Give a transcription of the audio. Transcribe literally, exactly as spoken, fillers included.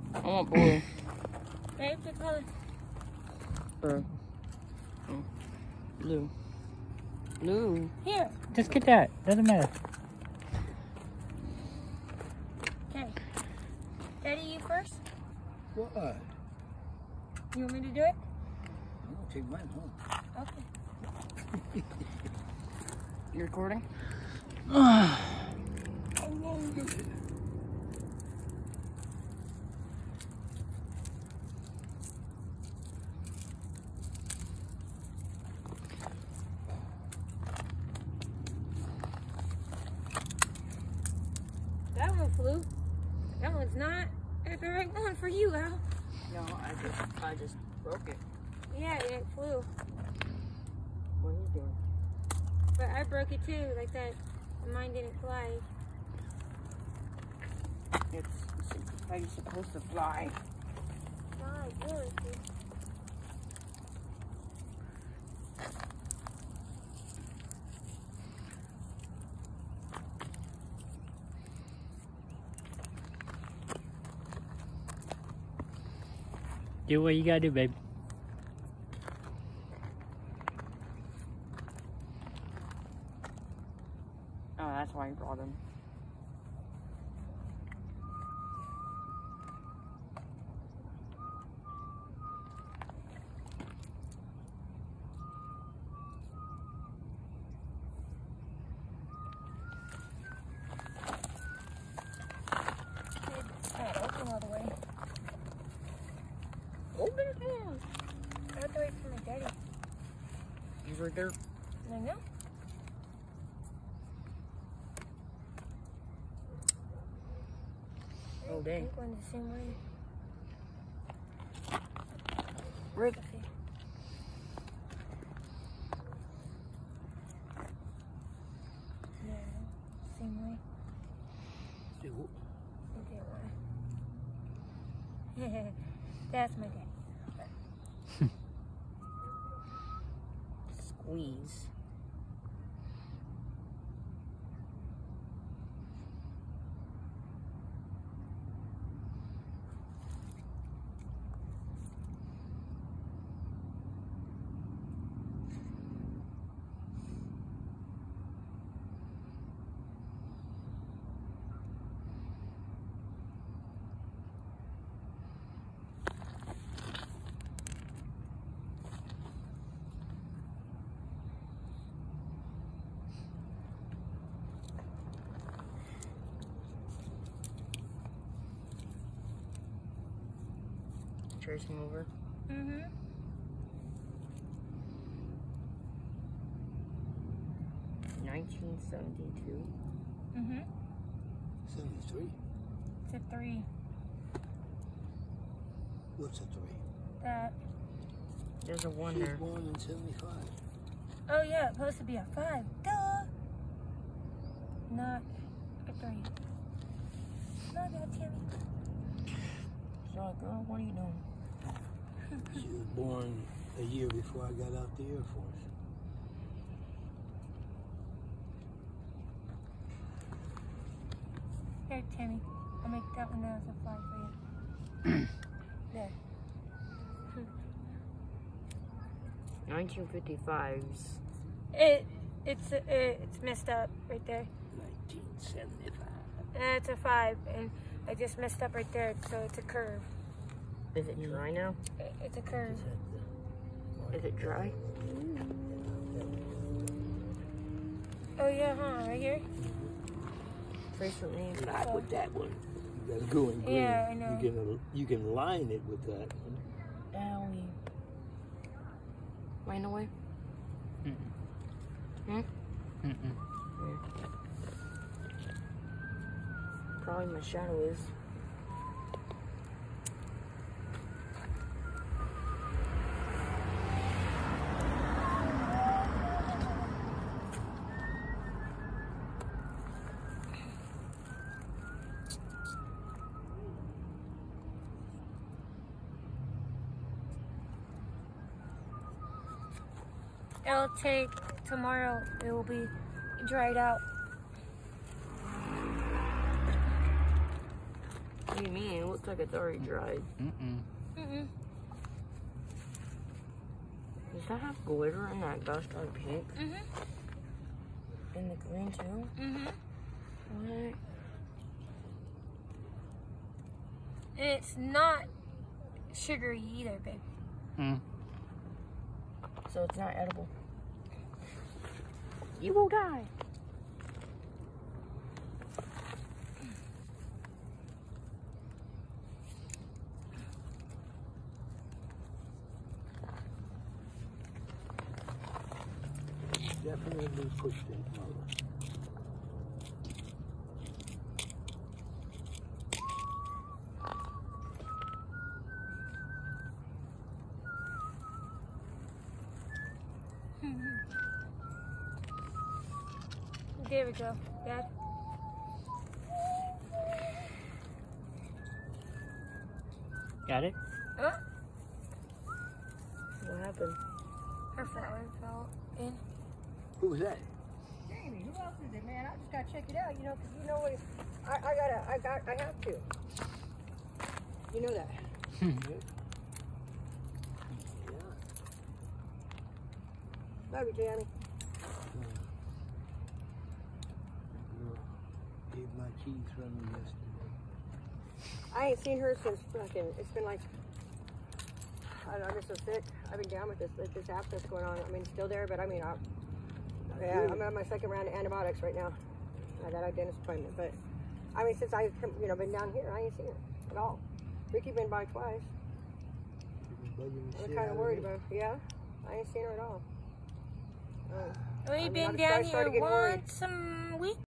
I want blue. Babe, pick color. Or, oh, blue. Blue. Here. Just get that. Doesn't matter. Okay. Daddy, you first? What? You want me to do it? I'm gonna take mine home. Okay. You recording? How long is it? That one flew. That one's not the right one for you, Al. No, I just, I just broke it. Yeah, it flew. What are you doing? But I broke it too, like that. Mine didn't fly. It's, it's how you're supposed to fly. Fly, yours. Do what you gotta do, babe. Oh, that's why you brought him. It's not open all the way. Open it more. I have to wait for my daddy. He's right there. I know. Oh, dang. I'm going the same way. Rick. Okay. Yeah, same way. Do Okay, why? That's my daddy. Squeeze. Tracing over. Mm-hmm. nineteen seventy-two. Mm-hmm. seventy-three. It's a three. What's a three? That. There's a one She's there. born in seventy-five. Oh yeah, it's supposed to be a five. Duh. Not a three. Not that, Tammy. Sorry, girl. What are you doing? She was born a year before I got out the Air Force. Here, Tammy. I'll make that one as a five for you. There. nineteen fifty-five's. It, it's, uh, it's messed up right there. nineteen seventy-five. And it's a five, and I just messed up right there, so it's a curve. Is it dry now? It- It's a curve. Is it dry? Oh yeah, huh? Right here? Recently. Not with that one. That's going green. Yeah, I know. You can you can line it with that one. Owie. Line away? Mm-mm. Hmm? Mm-mm. Yeah. Probably my shadow is. It'll take tomorrow. It will be dried out. What do you mean? It looks like it's already dried. Mm-mm. Mm-mm. Does that have glitter in that gust on pink? Mm-hmm. And the green too? Mm-hmm. What? And it's not sugary either, babe. Mm. So it's not edible. You will die. Definitely push that mother. There we go, Dad. Got it? Oh, What happened? her flower fell in. Who was that? Jamie, who else is it, man? I just gotta check it out, you know, because you know what? I, I gotta, I got, I have to. You know that. Yeah. Love you, Jamie. Gave my keys from me yesterday. I ain't seen her since fucking. It's been like, I don't know, I'm just so sick. I've been down with this, this app that's going on. I mean, it's still there, but I mean, I, yeah, I'm on my second round of antibiotics right now. I got a dentist appointment, but I mean, since I've you know been down here, I ain't seen her at all. Ricky been by twice. I'm kind of worried about. Yeah, I ain't seen her at all. Um, Well, I you've mean, been I down started here getting worried. once a week?